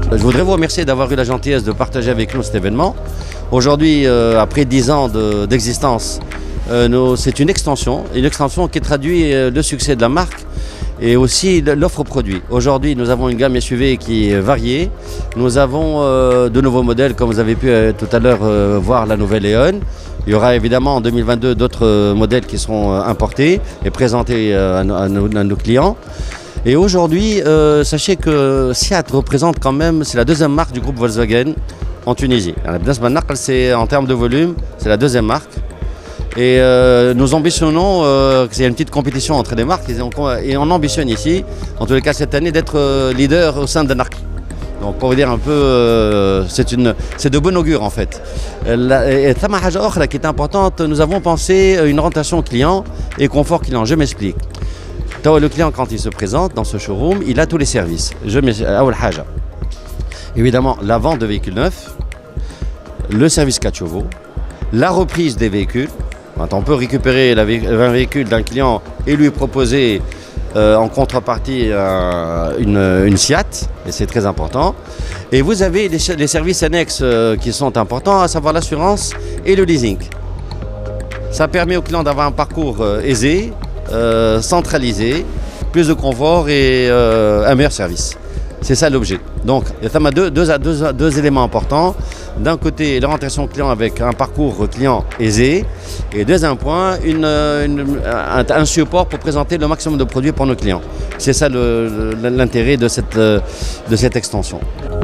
Je voudrais vous remercier d'avoir eu la gentillesse de partager avec nous cet événement. Aujourd'hui, après 10 ans d'existence, c'est une extension qui traduit le succès de la marque et aussi l'offre produit. Aujourd'hui, nous avons une gamme SUV qui est variée. Nous avons de nouveaux modèles, comme vous avez pu tout à l'heure voir la nouvelle Eon. Il y aura évidemment en 2022 d'autres modèles qui seront importés et présentés à nos clients. Et aujourd'hui, sachez que SIAT représente quand même, c'est la deuxième marque du groupe Volkswagen en Tunisie. C'est en termes de volume, c'est la deuxième marque. Et nous ambitionnons, il y a une petite compétition entre les marques et on ambitionne ici, en tous les cas cette année, d'être leader au sein de l'ARC. Donc pour vous dire un peu, c'est de bon augure en fait. Et qui est importante, nous avons pensé une orientation client et confort client. Je m'explique. Le client, quand il se présente dans ce showroom, il a tous les services. Évidemment, la vente de véhicules neufs, le service 4 chevaux, la reprise des véhicules. On peut récupérer un véhicule d'un client et lui proposer en contrepartie une SIAT, et c'est très important. Et vous avez les services annexes qui sont importants, à savoir l'assurance et le leasing. Ça permet au client d'avoir un parcours aisé, centralisé, plus de confort et un meilleur service. C'est ça l'objet. Donc, il y a deux éléments importants. D'un côté, l'orientation client avec un parcours client aisé. Et deuxième point, un support pour présenter le maximum de produits pour nos clients. C'est ça l'intérêt de cette extension.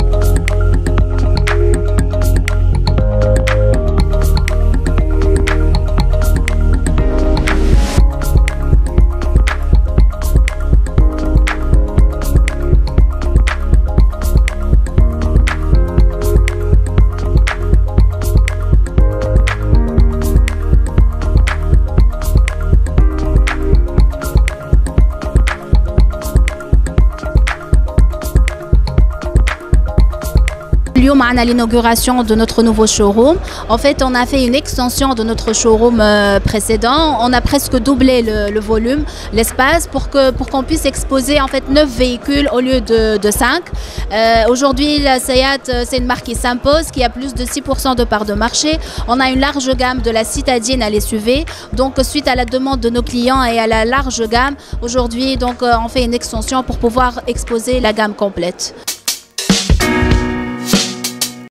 اليوم معنا l'inauguration de notre nouveau showroom. En fait, on a fait une extension de notre showroom précédent. On a presque doublé le volume, l'espace pour qu'on puisse exposer en fait 9 véhicules au lieu de 5. Aujourd'hui, la SIAT, c'est une marque qui s'impose, qui a plus de 6% de part de marché. On a une large gamme de la citadine à l'SUV. Donc, suite à la demande de nos clients et à la large gamme, aujourd'hui, donc on fait une extension pour pouvoir exposer la gamme complète.